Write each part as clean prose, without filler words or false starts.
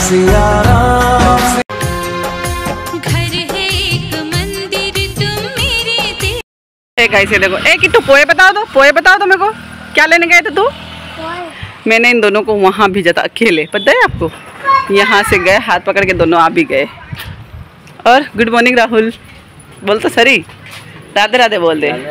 सिया राम। घर है एक मंदिर तुम मेरे दिल। गाइस ये देखो, एक किट्टू पोए बताओ तो मेरे को क्या लेने गए थे तू? मैंने इन दोनों को वहाँ भेजा था अकेले, पता है आपको? यहाँ से गए, हाथ पकड़ के दोनों आ भी गए। और गुड मॉर्निंग राहुल बोल तो सरी, राधे राधे बोल दे।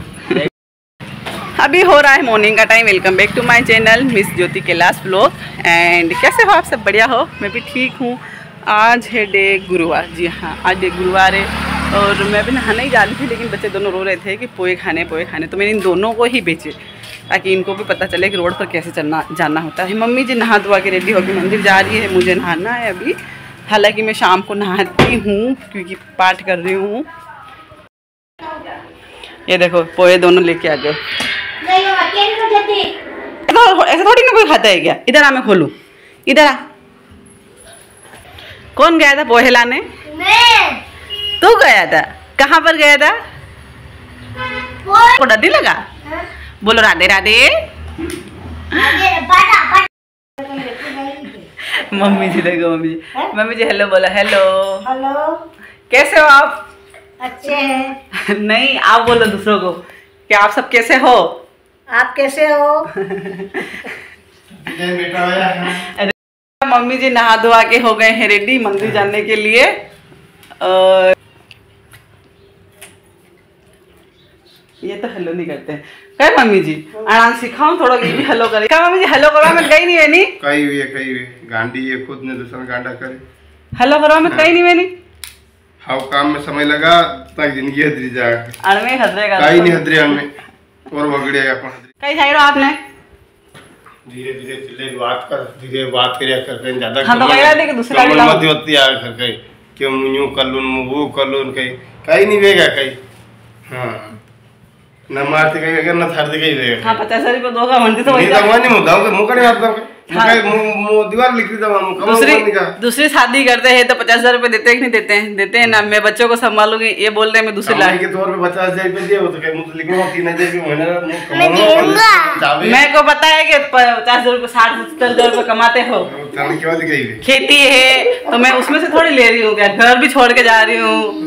अभी हो रहा है मॉर्निंग का time. Welcome back to my channel miss Jyoti Kailash blog. And कैसे हो आप सब? बढ़िया हो? मैं भी ठीक हूँ। आज है डे गुरुवार। जी हाँ, आज डे गुरुवार है और मैं भी नहाने ही जा रही थी, लेकिन बच्चे दोनों रो रहे थे कि पोए खाने तो मैंने इन दोनों को ही बेचे ताकि इनको भी पता चले कि रोड पर कैसे जाना होता है। मम्मी जी नहा धोआ के रेडी होकर मंदिर जा रही है, मुझे नहाना है अभी। हालांकि मैं शाम को नहाती हूँ क्योंकि पाठ कर रही हूँ। ये देखो पोए दोनों लेके आ गए। ऐसा थोड़ी ना कोई खाता है क्या? इधर आ, मैं खोलूं। इधर आ। कौन गया था पोहे लाने? तू गया था? कहाँ पर गया था? को डर नहीं लगा? बोलो राधे राधे। मम्मी जी देखो, मम्मी जी हेलो बोलो। हेलो कैसे हो आप? अच्छे हैं। नहीं, आप बोलो दूसरों को कि आप सब कैसे हो? आप कैसे हो? मम्मी जी नहा धोआ के हो गए हैं रेडी मंदिर जाने के लिए। ये तो हेलो नहीं करते हैं। क्या मम्मी जी आराम सिखाऊं थोड़ा, ये भी हेलो करे। क्या मम्मी जी हेलो करो? मैं कहीं नहीं है कहीं हुई गांडी ये खुद ने दूसरा गांडा करे। हेलो करो मैं कहीं नहीं है। हाउ काम में समय लगा तक जिंदगी हदरी जाएगा। अड़मे हदरेगा कहीं नहीं हदरे अड़मे और बगड़ेगा अपन। कहीं साइड आपने धीरे धीरे बात कर, धीरे बात करिया कर ज्यादा। हाँ तो कह रहे कि दूसरी गाड़ी लाओ। मध्यवर्ती आ कर कहीं क्यों यूं कर लूं वो कर लूं कहीं नहीं वेगा कहीं। हाँ न मारते कहीं अगर न थारते कहीं वेगा। हाँ 50 रुपये दोगा म्हणते तो वही नहीं मुद्दाओं के मुंह का नहीं आता। दीवार लिख दूसरी शादी करते हैं तो 50,000 रुपए देते हैं कि नहीं देते हैं? देते हैं ना। मैं बच्चों को संभालूंगी, ये बोल रहे हैं मैं दूसरी लाड़ी के तौर पे 50,000 रुपए दिए हो तो क्या मुझे लिखूंगा 3,000 रुपए महीना। मेरे को पता है कि 50 रुपए 60-70 रुपए कमाते हो। खेती है तो मैं उसमें से थोड़ी ले रही हूँ क्या? घर भी छोड़ के जा रही हूँ।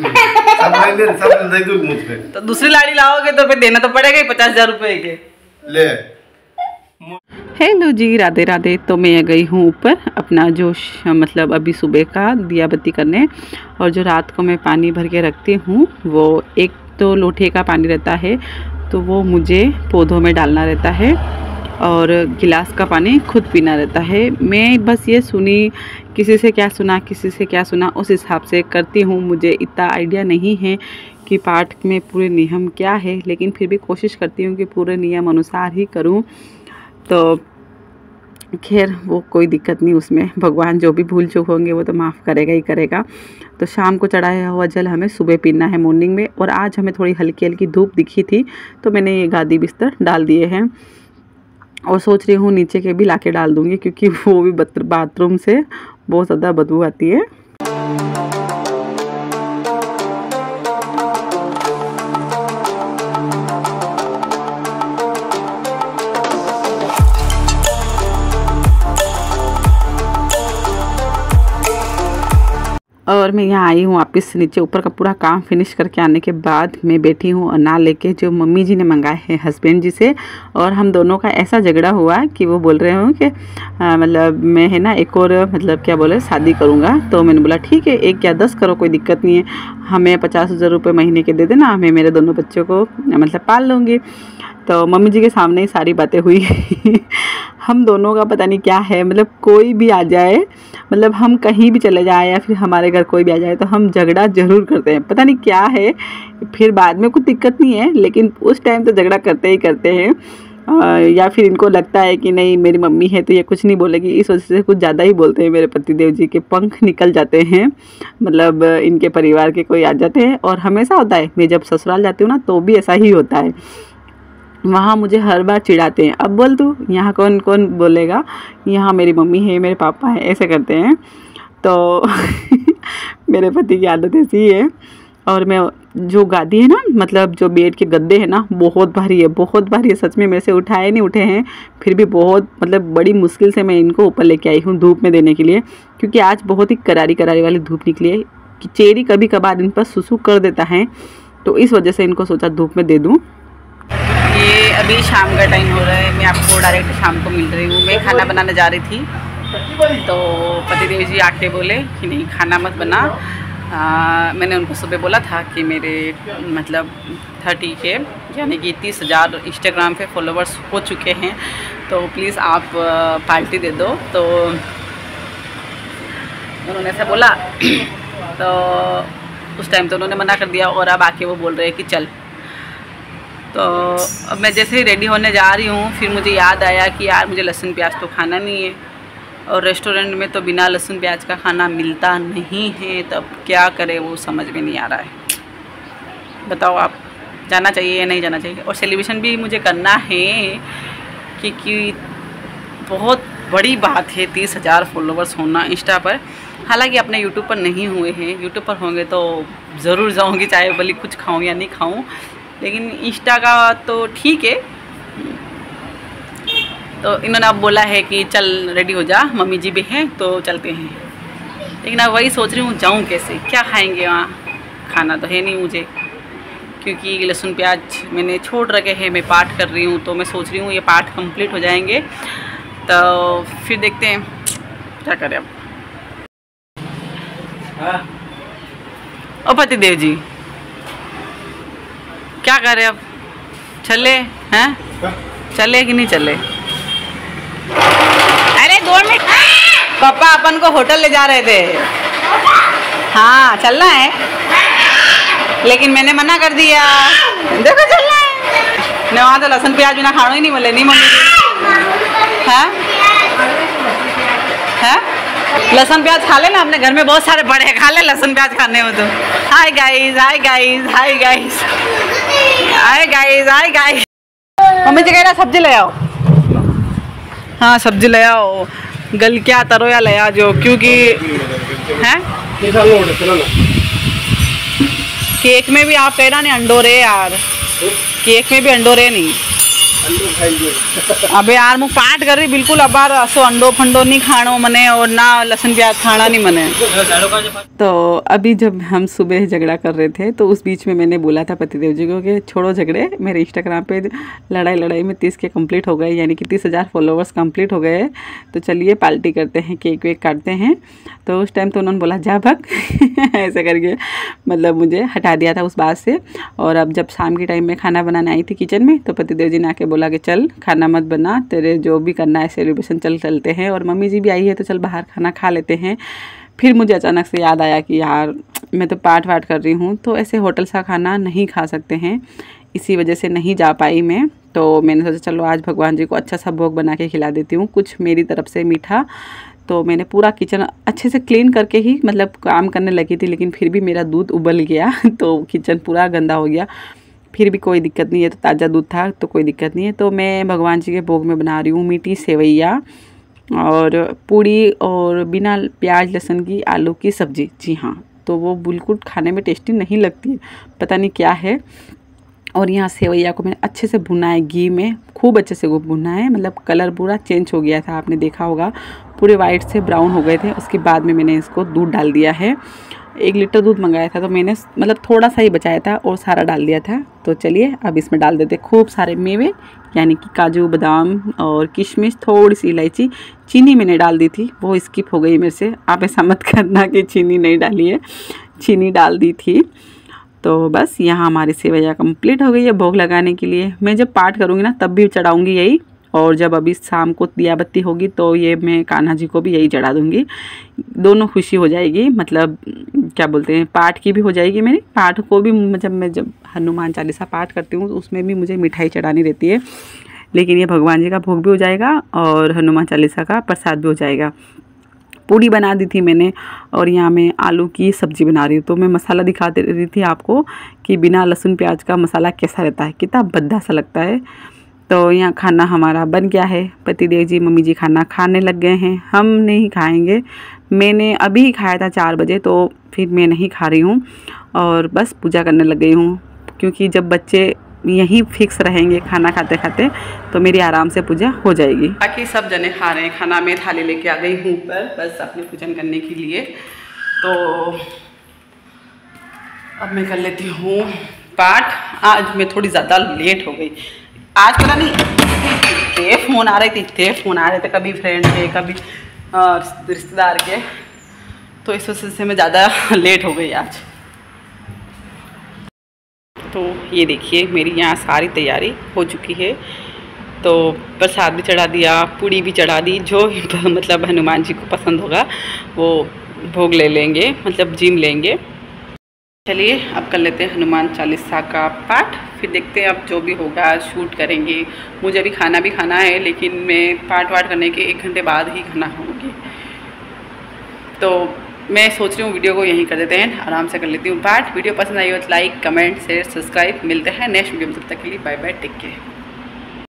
तो दूसरी लाड़ी लाओगे तो फिर देना तो पड़ेगा ही 50,000 रुपए के। ले हेलो जी, राधे राधे। तो मैं गई हूँ ऊपर अपना जो मतलब अभी सुबह का दिया बत्ती करने, और जो रात को मैं पानी भर के रखती हूँ वो एक तो लोटे का पानी रहता है तो वो मुझे पौधों में डालना रहता है और गिलास का पानी खुद पीना रहता है। मैं बस ये सुनी, किसी से क्या सुना उस हिसाब से करती हूँ। मुझे इतना आइडिया नहीं है कि पाठ में पूरे नियम क्या है, लेकिन फिर भी कोशिश करती हूँ कि पूरे नियम अनुसार ही करूँ। तो खैर वो कोई दिक्कत नहीं, उसमें भगवान जो भी भूल चूक होंगे वो तो माफ़ करेगा ही करेगा। तो शाम को चढ़ाया हुआ जल हमें सुबह पीना है मॉर्निंग में। और आज हमें थोड़ी हल्की हल्की धूप दिखी थी तो मैंने ये गादी बिस्तर डाल दिए हैं और सोच रही हूँ नीचे के भी लाके डाल दूँगी क्योंकि वो भी बाथरूम से बहुत ज़्यादा बदबू आती है। और मैं यहाँ आई हूँ वापस नीचे। ऊपर का पूरा काम फिनिश करके आने के बाद मैं बैठी हूँ अनार लेके जो मम्मी जी ने मंगाए हैं हस्बैंड जी से। और हम दोनों का ऐसा झगड़ा हुआ कि वो बोल रहे हो कि मतलब मैं है ना एक और मतलब क्या बोले शादी करूँगा। तो मैंने बोला ठीक है 1 या 10 करो, कोई दिक्कत नहीं है। हमें 50,000 रुपये महीने के दे देना, मैं मेरे दोनों बच्चों को मतलब पाल लूँगी। तो मम्मी जी के सामने ही सारी बातें हुई। हम दोनों का पता नहीं क्या है, मतलब कोई भी आ जाए, मतलब हम कहीं भी चले जाए या फिर हमारे घर कोई भी आ जाए तो हम झगड़ा ज़रूर करते हैं। पता नहीं क्या है, फिर बाद में कुछ दिक्कत नहीं है लेकिन उस टाइम तो झगड़ा करते ही करते हैं। या फिर इनको लगता है कि नहीं मेरी मम्मी है तो ये कुछ नहीं बोलेगी, इस वजह से कुछ ज़्यादा ही बोलते हैं। मेरे पतिदेव जी के पंख निकल जाते हैं, मतलब इनके परिवार के कोई आ जाते हैं। और हमेशा होता है, मैं जब ससुराल जाती हूँ ना तो भी ऐसा ही होता है। वहाँ मुझे हर बार चिढ़ाते हैं, अब बोल तू, यहाँ कौन कौन बोलेगा, यहाँ मेरी मम्मी है मेरे पापा है, ऐसे करते हैं। तो मेरे पति की आदत ऐसी है। और मैं जो गादी है ना, मतलब जो बेड के गद्दे हैं ना, बहुत भारी है, बहुत भारी है सच में। मेरे से उठाए नहीं उठे हैं, फिर भी बहुत मतलब बड़ी मुश्किल से मैं इनको ऊपर लेके आई हूँ धूप में देने के लिए, क्योंकि आज बहुत ही करारी करारी वाली धूप निकली है कि चेरी कभी कभार इन पर सुसु कर देता है, तो इस वजह से इनको सोचा धूप में दे दूँ। ये अभी शाम का टाइम हो रहा है, मैं आपको डायरेक्ट शाम को मिल रही हूँ। मैं खाना बनाने जा रही थी तो पतिदेव जी आके बोले कि नहीं खाना मत बना। मैंने उनको सुबह बोला था कि मेरे मतलब 30K यानी कि 30,000 इंस्टाग्राम पे फॉलोवर्स हो चुके हैं, तो प्लीज़ आप पार्टी दे दो। तो उन्होंने ऐसा बोला तो उस टाइम तो उन्होंने मना कर दिया, और अब आके वो बोल रहे हैं कि चल। तो अब मैं जैसे ही रेडी होने जा रही हूँ, फिर मुझे याद आया कि यार मुझे लहसुन प्याज तो खाना नहीं है, और रेस्टोरेंट में तो बिना लहसुन प्याज का खाना मिलता नहीं है, तब क्या करें वो समझ में नहीं आ रहा है। बताओ आप, जाना चाहिए या नहीं जाना चाहिए? और सेलिब्रेशन भी मुझे करना है, क्योंकि बहुत बड़ी बात है 30,000 फॉलोवर्स होना इंस्टा पर। हालांकि अपने यूट्यूब पर नहीं हुए हैं, यूट्यूब पर होंगे तो ज़रूर जाऊँगी, चाहे भले कुछ खाऊँ या नहीं खाऊँ, लेकिन इंस्टा का तो ठीक है। तो इन्होंने अब बोला है कि चल रेडी हो जा, मम्मी जी भी हैं तो चलते हैं। लेकिन अब वही सोच रही हूँ जाऊँ कैसे, क्या खाएंगे वहाँ, खाना तो है नहीं मुझे, क्योंकि लहसुन प्याज मैंने छोड़ रखे हैं। मैं पाठ कर रही हूँ, तो मैं सोच रही हूँ ये पाठ कंप्लीट हो जाएंगे तो फिर देखते हैं क्या करें अब। ओ पतिदेव जी क्या करें अब, चले हैं? चले कि नहीं चले? अरे 2 मिनट, पापा अपन को होटल ले जा रहे थे। हाँ चलना है, लेकिन मैंने मना कर दिया। देखो चलना है नहीं, वहाँ तो लहसुन प्याज बिना खाना ही नहीं बोले, नहीं मम्मी जी। हाँ हाँ लहसुन प्याज खा ले ना, अपने घर में बहुत सारे बड़े खा ले लहसुन प्याज खाने हो तो। Hi guys, hi guys, hi guys, hi guys, hi guys. Mummy ji कह रहा सब्जी ले आओ। हाँ सब्जी ले आओ, गल क्या तरो या ले आ जो, क्योंकि हैं केक में भी आप कह रहा नहीं अंडोरे यार, केक में भी अंडोरे नहीं। अबे यार मुँह पाट कर रही बिल्कुल, अब बार असो अंडो फंडो नहीं खानो मने, और ना लहसुन प्याज खाना नहीं मने। तो अभी जब हम सुबह झगड़ा कर रहे थे, तो उस बीच में मैंने बोला था पतिदेव जी को कि छोड़ो झगड़े, मेरे इंस्टाग्राम पे लड़ाई में 30K कंप्लीट हो गए, यानी कि 30,000 फॉलोवर्स कंप्लीट हो गए, तो चलिए पार्टी करते हैं, केक वेक काटते हैं। तो उस टाइम तो उन्होंने बोला जा भग ऐसे करके मतलब मुझे हटा दिया था उस बात से। और अब जब शाम के टाइम में खाना बनाने आई थी किचन में, तो पतिदेव जी ने आके बोला कि चल खाना मत बना, तेरे जो भी करना है सेलिब्रेशन चलते हैं, और मम्मी जी भी आई है तो चल बाहर खाना खा लेते हैं। फिर मुझे अचानक से याद आया कि यार मैं तो पाठ वाठ कर रही हूँ, तो ऐसे होटल सा खाना नहीं खा सकते हैं, इसी वजह से नहीं जा पाई मैं। तो मैंने सोचा चलो आज भगवान जी को अच्छा सा भोग बना के खिला देती हूँ, कुछ मेरी तरफ से मीठा। तो मैंने पूरा किचन अच्छे से क्लीन करके ही मतलब काम करने लगी थी, लेकिन फिर भी मेरा दूध उबल गया तो किचन पूरा गंदा हो गया। फिर भी कोई दिक्कत नहीं है, तो ताज़ा दूध था तो कोई दिक्कत नहीं है। तो मैं भगवान जी के भोग में बना रही हूँ मीठी सेवैया और पूड़ी, और बिना प्याज लहसुन की आलू की सब्ज़ी। जी हाँ, तो वो बिल्कुल खाने में टेस्टी नहीं लगती है, पता नहीं क्या है। और यहाँ सेवैया को मैंने अच्छे से भुना है, घी में खूब अच्छे से भुना है, मतलब कलर पूरा चेंज हो गया था, आपने देखा होगा पूरे वाइट से ब्राउन हो गए थे। उसके बाद में मैंने इसको दूध डाल दिया है, 1 लीटर दूध मंगाया था, तो मैंने मतलब थोड़ा सा ही बचाया था और सारा डाल दिया था। तो चलिए अब इसमें डाल देते खूब सारे मेवे, यानी कि काजू बादाम और किशमिश, थोड़ी सी इलायची। चीनी मैंने डाल दी थी, वो स्किप हो गई मेरे से, आप ऐसा मत करना कि चीनी नहीं डाली है, चीनी डाल दी थी। तो बस यहाँ हमारी सेवैया कंप्लीट हो गई है भोग लगाने के लिए। मैं जब पाठ करूँगी ना तब भी चढ़ाऊँगी यही, और जब अभी शाम को दिया बत्ती होगी तो ये मैं कान्हा जी को भी यही चढ़ा दूँगी, दोनों खुशी हो जाएगी। मतलब क्या बोलते हैं, पाठ की भी हो जाएगी मेरी, पाठ को भी मैं जब हनुमान चालीसा पाठ करती हूँ तो उसमें भी मुझे मिठाई चढ़ानी रहती है, लेकिन ये भगवान जी का भोग भी हो जाएगा और हनुमान चालीसा का प्रसाद भी हो जाएगा। पूड़ी बना दी थी मैंने, और यहाँ मैं आलू की सब्ज़ी बना रही हूँ। तो मैं मसाला दिखा दे रही थी आपको कि बिना लहसुन प्याज का मसाला कैसा रहता है, कितना भद्दा सा लगता है। तो यहाँ खाना हमारा बन गया है, पतिदेव जी मम्मी जी खाना खाने लग गए हैं, हम नहीं खाएंगे। मैंने अभी ही खाया था 4 बजे, तो फिर मैं नहीं खा रही हूँ। और बस पूजा करने लग गई हूँ, क्योंकि जब बच्चे यहीं फिक्स रहेंगे खाना खाते खाते तो मेरी आराम से पूजा हो जाएगी। बाकी सब जने खा रहे हैं खाना, में थाली लेके आ गई हूँ ऊपर बस अपने पूजन करने के लिए। तो अब मैं कर लेती हूँ पाठ। आज मैं थोड़ी ज़्यादा लेट हो गई, आज पता नहीं इतने फ़ोन आ रहे थे, कभी फ्रेंड के कभी रिश्तेदार के, तो इस वजह से मैं ज़्यादा लेट हो गई आज। तो ये देखिए मेरी यहाँ सारी तैयारी हो चुकी है। तो प्रसाद भी चढ़ा दिया, पूड़ी भी चढ़ा दी, जो मतलब हनुमान जी को पसंद होगा वो भोग ले लेंगे, मतलब जिम लेंगे। चलिए अब कर लेते हैं हनुमान चालीसा का पाठ, फिर देखते हैं अब जो भी होगा शूट करेंगे। मुझे अभी खाना भी खाना है, लेकिन मैं पाठ वाठ करने के 1 घंटे बाद ही खाना खाऊंगी। तो मैं सोच रही हूँ वीडियो को यहीं कर देते हैं, आराम से कर लेती हूँ पाठ। वीडियो पसंद आई हो तो लाइक कमेंट शेयर सब्सक्राइब। मिलते हैं नेक्स्ट वीडियो में, तब तक के लिए बाय बाय, टेक केयर।